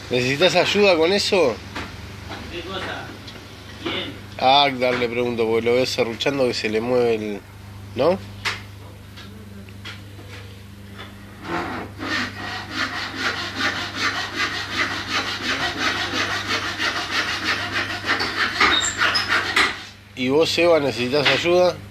¿Necesitas ayuda con eso? ¿Qué cosa? ¿Quién? Ah, le pregunto, porque lo veo serruchando que se le mueve el... ¿No? ¿Y vos, Eva, necesitas ayuda?